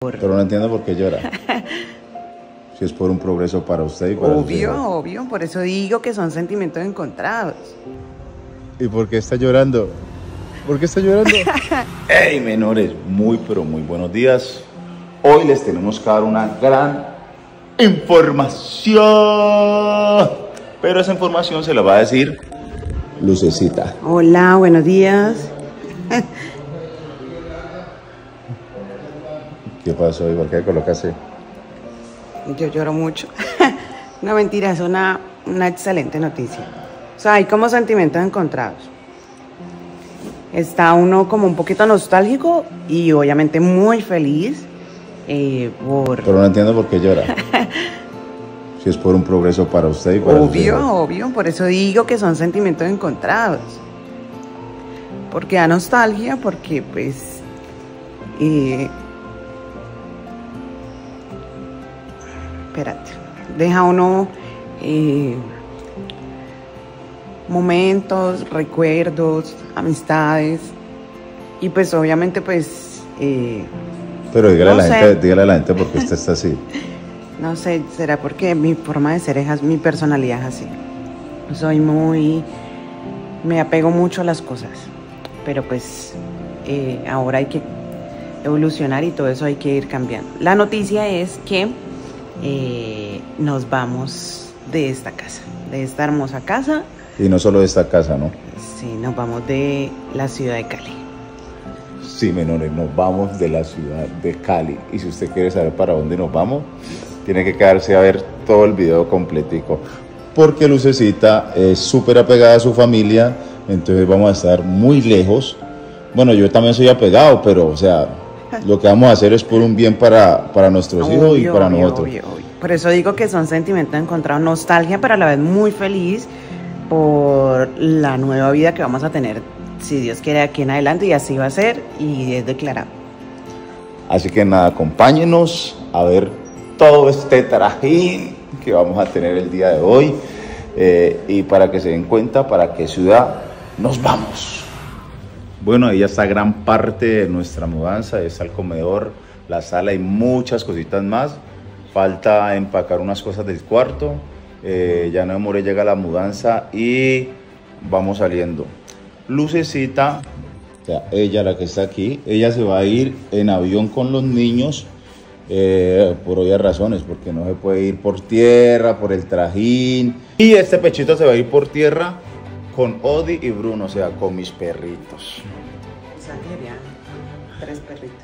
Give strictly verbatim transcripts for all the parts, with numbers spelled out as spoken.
Pero no entiendo por qué llora. Si es por un progreso para usted y para Obvio, usted. obvio, por eso digo que son sentimientos encontrados. ¿Y por qué está llorando? ¿Por qué está llorando? Hey, menores, muy pero muy buenos días. Hoy les tenemos que dar una gran información. Pero esa información se la va a decir Lucecita. Hola, buenos días. ¿Qué pasó? ¿Y por qué colocaste? Yo lloro mucho. No, mentira, es una, una excelente noticia. O sea, hay como sentimientos encontrados. Está uno como un poquito nostálgico y obviamente muy feliz eh, por... Pero no entiendo por qué llora. Si es por un progreso para usted y para usted. Obvio, obvio, por eso digo que son sentimientos encontrados. Porque da nostalgia, porque pues... Eh, espérate, deja uno eh, momentos, recuerdos, amistades y pues obviamente pues eh, Pero dígale, no a la sé. gente, dígale a la gente por qué usted está así. no sé, será porque mi forma de ser es as- mi personalidad es así. Soy muy, me apego mucho a las cosas, pero pues eh, ahora hay que evolucionar y todo eso hay que ir cambiando. La noticia es que eh, nos vamos de esta casa, de esta hermosa casa. Y no solo de esta casa, ¿no? Sí, nos vamos de la ciudad de Cali. Sí, menores, nos vamos de la ciudad de Cali. Y si usted quiere saber para dónde nos vamos, tiene que quedarse a ver todo el video completico. Porque Lucecita es súper apegada a su familia, entonces vamos a estar muy lejos. Bueno, yo también soy apegado, pero, o sea, lo que vamos a hacer es por un bien para, para nuestros hijos y Obvio, para obvio, nosotros. obvio, obvio. Por eso digo que son sentimientos encontrados, nostalgia, pero a la vez muy feliz por la nueva vida que vamos a tener, si Dios quiere, aquí en adelante, y así va a ser, y es declarado. Así que nada, acompáñenos a ver todo este trajín que vamos a tener el día de hoy. Eh, y para que se den cuenta para qué ciudad nos vamos. Bueno, ahí ya está gran parte de nuestra mudanza. Está el comedor, la sala y muchas cositas más. Falta empacar unas cosas del cuarto. Eh, ya no demoré, llega la mudanza y vamos saliendo. Lucecita, o sea, ella la que está aquí, ella se va a ir en avión con los niños. Eh, por obvias razones, porque no se puede ir por tierra, por el trajín. Y este pechito se va a ir por tierra con Odi y Bruno, o sea, con mis perritos. O sea, que serían tres perritos.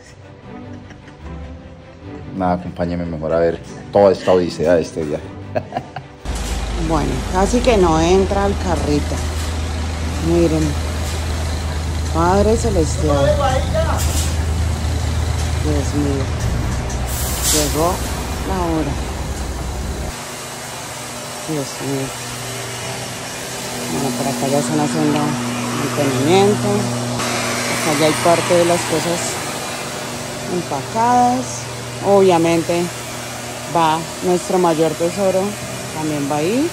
Nada, acompáñenme mejor a ver toda esta odisea de este viaje. Bueno, casi que no entra al carrito. Miren, Padre Celestial. Dios mío. Llegó la hora. Dios mío. Bueno, por acá ya están haciendo mantenimiento. Acá ya hay parte de las cosas empacadas. Obviamente va nuestro mayor tesoro. También va ahí.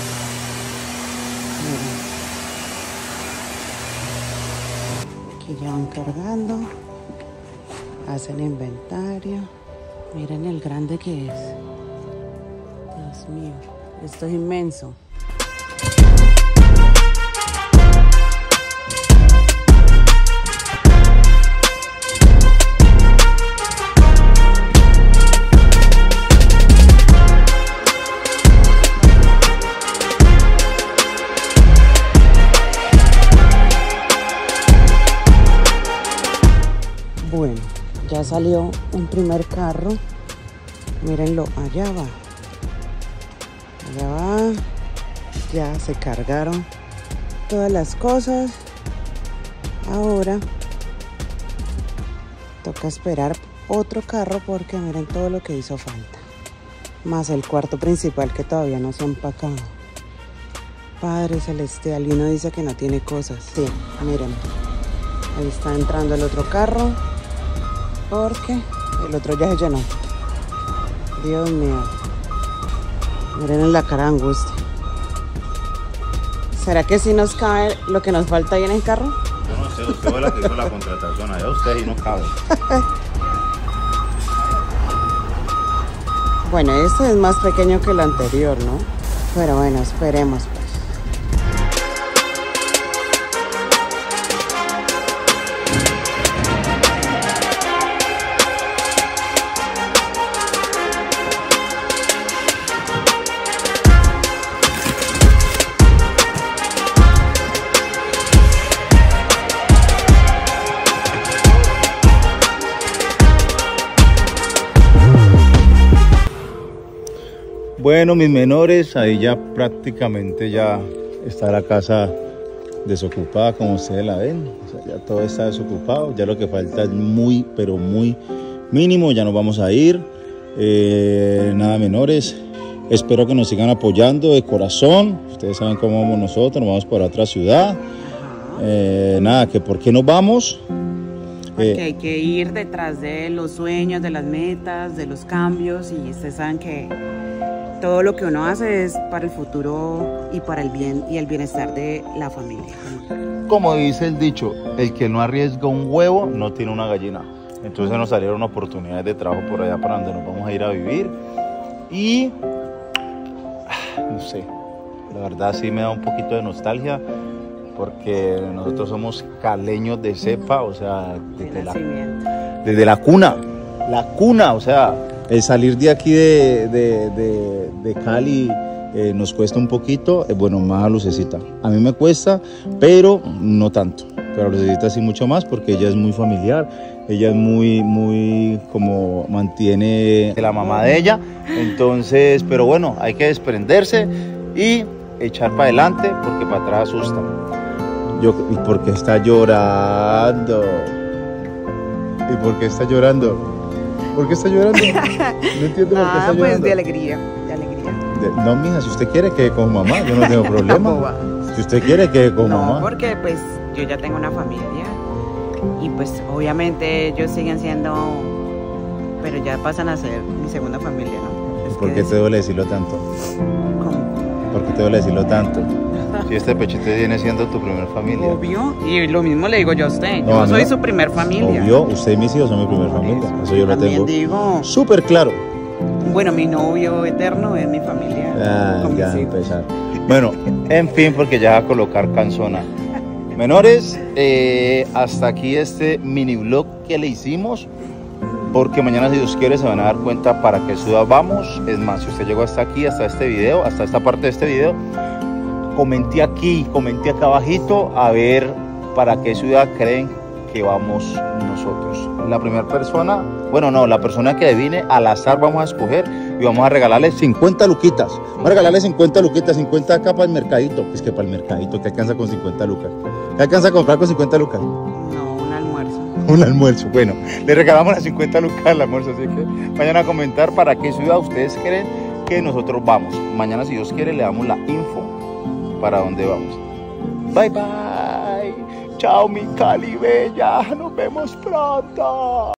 Miren. Aquí ya van cargando. Hacen inventario. Miren el grande que es. Dios mío, esto es inmenso. Bueno, ya salió un primer carro. Mírenlo, allá va. Allá va. Ya se cargaron todas las cosas. Ahora toca esperar otro carro porque miren todo lo que hizo falta. Más el cuarto principal que todavía no se ha empacado. Padre Celestial, y uno dice que no tiene cosas. Sí, miren. Ahí está entrando el otro carro. Porque el otro ya se llenó. Dios mío. Miren en la cara de angustia. ¿Será que sí nos cabe lo que nos falta ahí en el carro? Yo no sé, usted fue la que hizo la contratación. Allá usted y no cabe. Bueno, este es más pequeño que el anterior, ¿no? Pero bueno, esperemos pues. Bueno, mis menores, ahí ya prácticamente ya está la casa desocupada, como ustedes la ven. O sea, ya todo está desocupado, ya lo que falta es muy, pero muy mínimo. Ya nos vamos a ir. Eh, nada, menores, espero que nos sigan apoyando de corazón. Ustedes saben cómo vamos nosotros, nos vamos para otra ciudad. Eh, nada, que por qué nos vamos. Porque eh, hay que ir detrás de los sueños, de las metas, de los cambios, y ustedes saben que todo lo que uno hace es para el futuro y para el bien y el bienestar de la familia. Como dice el dicho, el que no arriesga un huevo no tiene una gallina. Entonces nos salieron oportunidades de trabajo por allá para donde nos vamos a ir a vivir. Y no sé, la verdad sí me da un poquito de nostalgia, porque nosotros somos caleños de cepa, o sea, desde la, desde la cuna, la cuna, o sea, el salir de aquí de, de, de, de Cali eh, nos cuesta un poquito, eh, bueno, más a Lucecita. A mí me cuesta, pero no tanto. Pero a Lucecita sí mucho más, porque ella es muy familiar, ella es muy, muy, como mantiene la mamá de ella. Entonces, pero bueno, hay que desprenderse y echar para adelante, porque para atrás asusta. Yo, ¿y por qué está llorando? ¿Y por qué está llorando? ¿Por qué está llorando? No entiendo por qué está llorando. Pues de alegría, de alegría. De, no, mija, si usted quiere que con mamá, yo no tengo problema. Si usted quiere que con no, mamá. No, porque pues yo ya tengo una familia y pues obviamente ellos siguen siendo, pero ya pasan a ser mi segunda familia, ¿no? Es ¿Por qué te duele decirlo tanto? ¿Cómo? ¿Por qué te duele decirlo tanto? Si este pechito viene siendo tu primer familia. Obvio, y lo mismo le digo yo a usted, no, yo soy no, su primer familia. Obvio, usted y mis hijos son mi primer familia, eso, eso yo lo tengo digo, súper claro. Bueno, mi novio eterno es mi familia. Ah, ya empezar. Bueno, en fin, porque ya va a colocar canzona. Menores, eh, hasta aquí este mini vlog que le hicimos, porque mañana, si Dios quiere, se van a dar cuenta para qué ciudad vamos. Es más, si usted llegó hasta aquí, hasta este video, hasta esta parte de este video, comenté aquí, comenté acá abajito a ver para qué ciudad creen que vamos nosotros. La primera persona, bueno no, la persona que adivine al azar vamos a escoger y vamos a regalarle cincuenta luquitas. Vamos a regalarle cincuenta luquitas, cincuenta acá para el mercadito. Es que para el mercadito, ¿qué alcanza con cincuenta lucas? ¿Qué alcanza a comprar con cincuenta lucas? No, un almuerzo. Un almuerzo, bueno, le regalamos las cincuenta lucas al almuerzo, así que vayan a comentar para qué ciudad ustedes creen que nosotros vamos. Mañana, si Dios quiere, le damos la info para dónde vamos. Bye bye. Chao, mi Cali bella. Nos vemos pronto.